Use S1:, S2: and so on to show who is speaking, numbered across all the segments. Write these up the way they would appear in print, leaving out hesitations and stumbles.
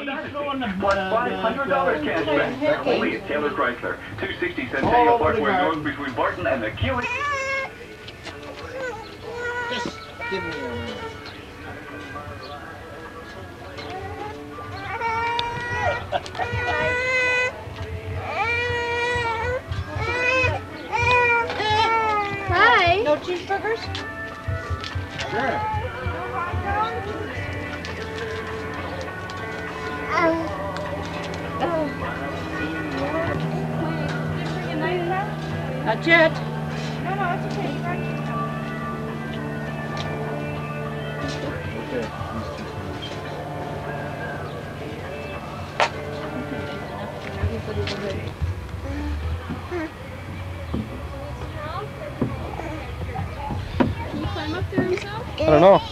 S1: Plus $500 cash back. Only at Taylor Chrysler. 260 Centennial Parkway North between Barton and the Q.
S2: Just give me a minute.
S3: Hi. No cheeseburgers?
S2: Sure.
S3: Not yet.
S4: No, no, it's okay. You got
S2: Okay.
S3: Can you climb up there himself?
S5: I don't know.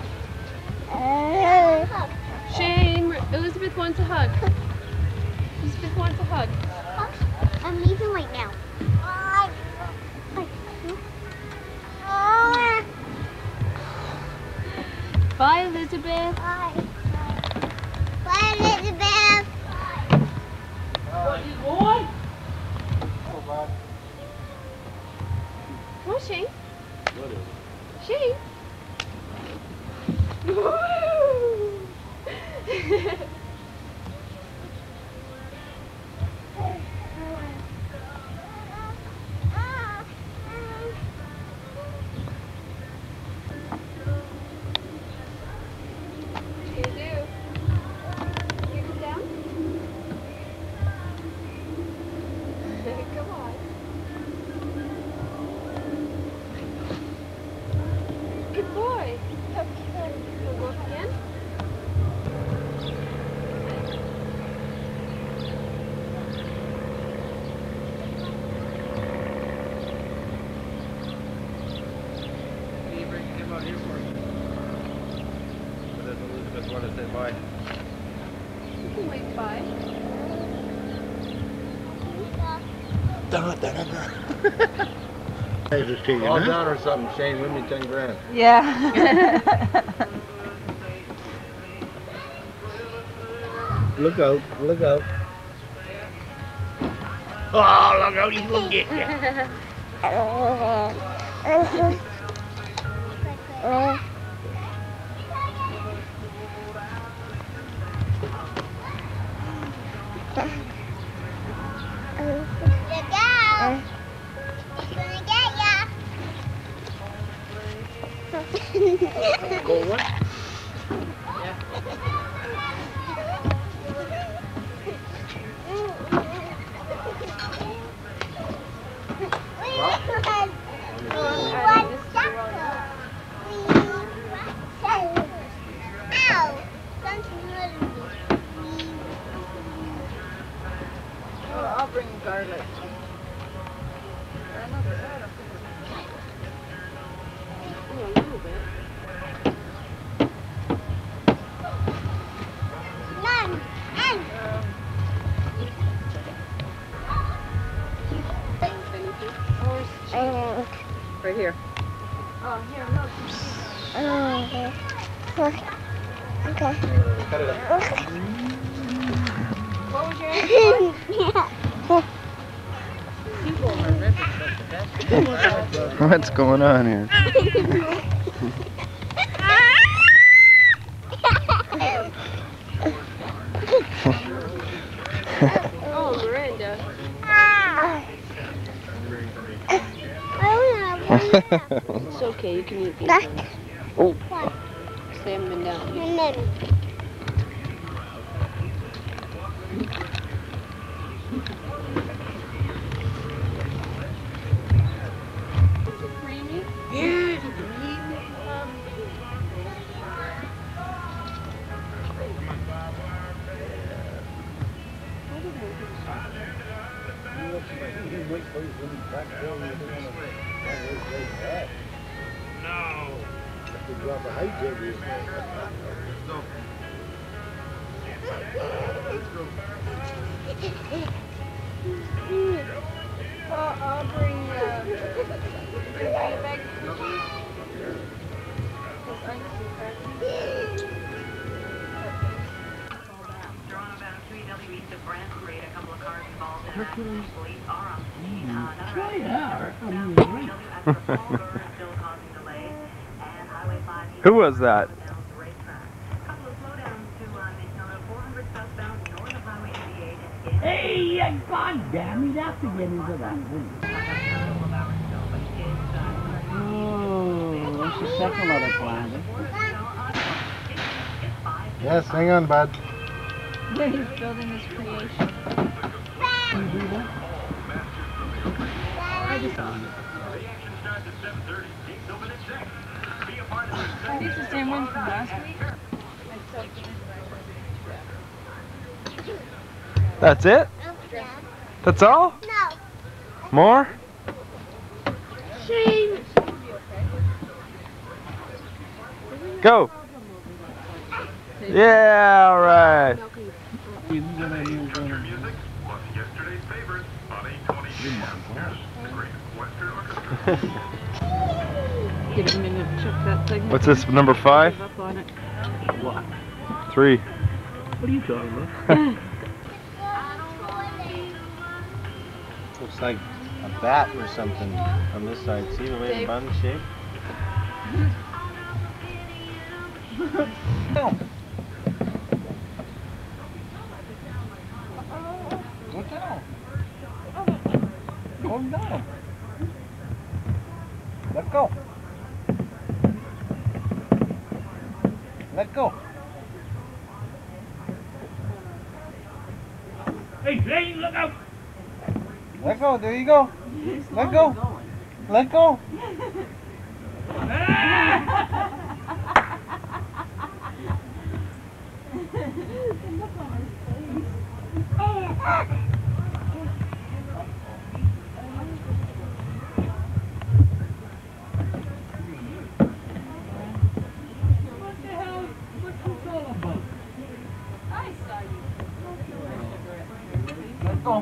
S3: Shane, Elizabeth wants a hug. Elizabeth wants a hug.
S4: I'm leaving right now.
S3: Bye, Elizabeth.
S4: Bye. Bye, Elizabeth.
S3: What you going? Come on, Shane. Shane. Good boy. Wanna go up again?
S5: What are you bringing him out here for? Does Elizabeth want to say bye?
S3: You can wave bye.
S2: All down or something, Shane, win me 10 grand.
S6: Yeah.
S2: Look out, look out. Oh, look out, he's gonna get you.
S4: Look out. He's gonna get ya.
S2: Go what?
S6: I'll bring garlic.
S3: Oh, a little bit.
S6: Right here.
S3: Oh, here, look.
S4: Okay.
S5: Cut it up.
S3: What was your answer?
S5: What's going on here?
S3: Oh, Miranda. It's okay, you can eat these.
S5: Oh.
S3: They haven't been down. Is it creamy?
S6: Yeah.
S2: No. Have to drop a height every.
S3: I'll bring a bag of cookies. Because I can crack.
S2: Hercules.
S7: Who was that?
S2: Hey, God damn, he'd have to get into that, wouldn't he? Oh, that's the second letter planted.
S8: Yes, hang on, bud.
S6: Yeah, he's building his creation.
S2: Can you do that?
S6: I think it's the same one from last week.
S7: That's it?
S4: Yeah.
S7: That's all?
S4: No.
S7: More?
S4: Shame.
S7: Go! Yeah, alright.
S2: You can get a new one.
S1: Music plus yesterday's favorite on 820 Western Orchestra.
S6: Give it a minute to check that segment.
S7: What's this, number 5?
S6: Give up on it.
S2: What?
S7: 3.
S2: What are you talking about?
S8: Looks like a bat or something on this side. See the way the bun's shaped?
S2: No. Go down. Go down. Let go. Let go. Hey, Zane, look out! Let go, there you go. Let go. Let go. Let go.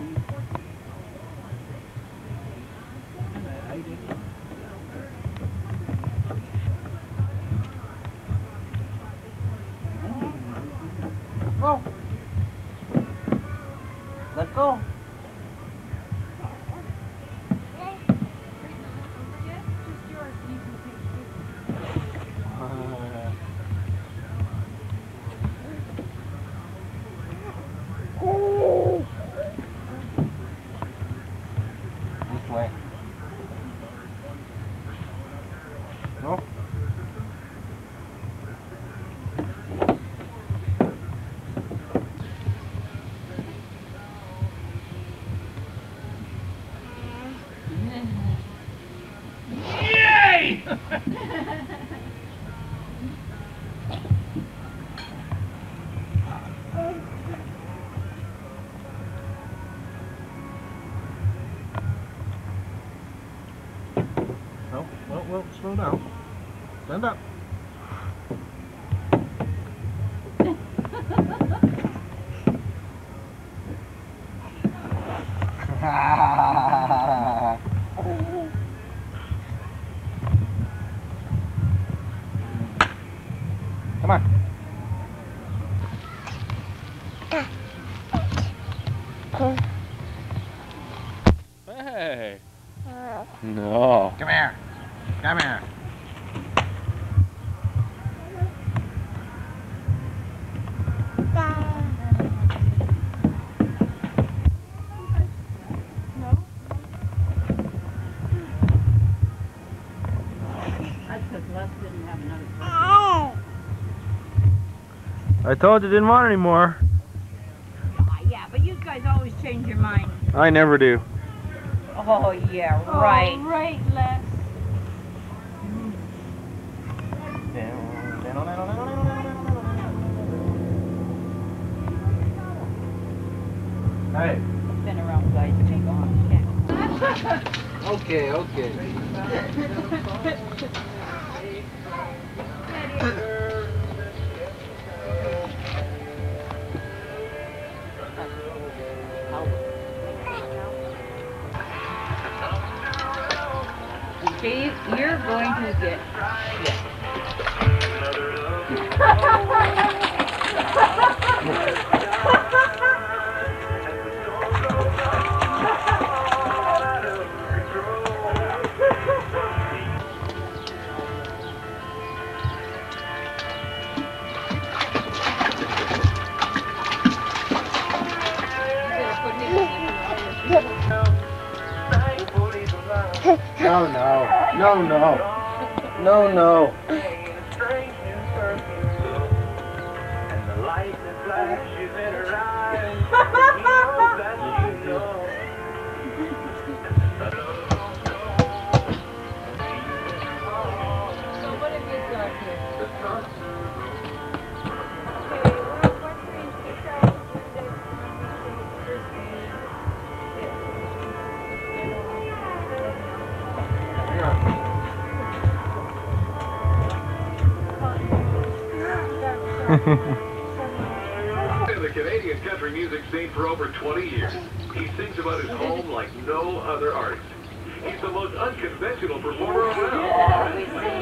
S2: Go. Let go. This way. No. Yay! No, well, slow down. Stand up. Come on.
S7: Hey! No.
S8: Come here. Come here.
S6: That's because Les didn't have another person.
S7: I told you didn't want any more.
S6: Yeah, but you guys always change your mind.
S7: I never do.
S6: Oh, yeah, right.
S3: Oh, right, Les.
S8: Hey.
S6: Been around guys take on.
S8: Okay, okay.
S6: Steve, you're going to get shit.
S8: No, no. No, no. No, no.
S1: And the light that flashes in her eyes, knows that you know.
S6: So what have you got here?
S1: In the Canadian country music scene for over 20 years, he sings about his home like no other artist. He's the most unconventional performer around.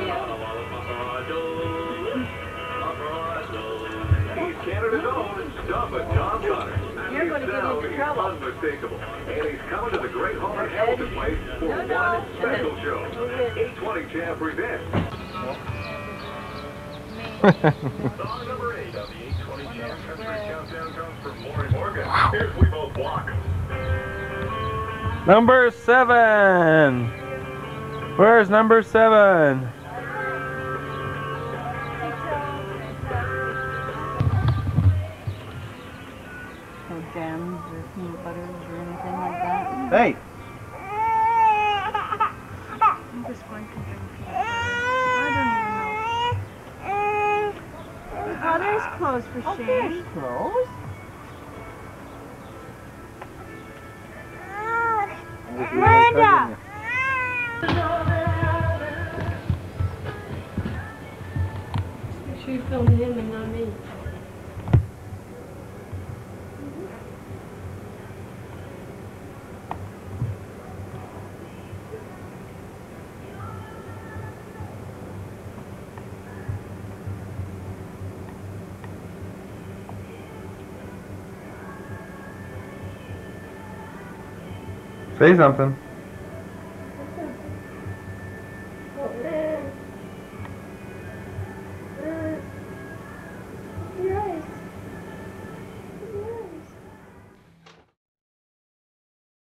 S1: He's Canada's own Stop It Tom Connor.
S6: You're going to get into trouble.
S1: Unmistakable. And he's coming to the Great Hall at Hamilton Place for one special show. 820 Champ presents. Song number 8 of the 820 Champ Country Countdown comes from Maury Morgan. Here's We Both Walk.
S7: Number 7. Where's number 7?
S6: No jams or peanut butters or anything like that.
S8: Hey.
S6: I'm just going to drink peanut butter. I don't even know. Oh, there's clothes for Shane. There's clothes? Amanda!
S3: Make sure you film him and not me.
S7: Say something.